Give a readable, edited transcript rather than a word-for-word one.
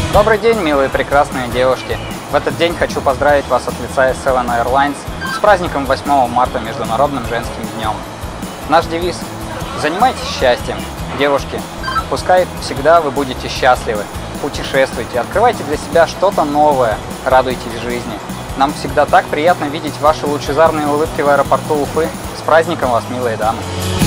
Добрый день, милые прекрасные девушки! В этот день хочу поздравить вас от лица Seven Airlines с праздником 8 марта, Международным женским днем. Наш девиз – занимайтесь счастьем. Девушки, пускай всегда вы будете счастливы. Путешествуйте, открывайте для себя что-то новое, радуйтесь жизни. Нам всегда так приятно видеть ваши лучезарные улыбки в аэропорту Уфы. С праздником вас, милые дамы!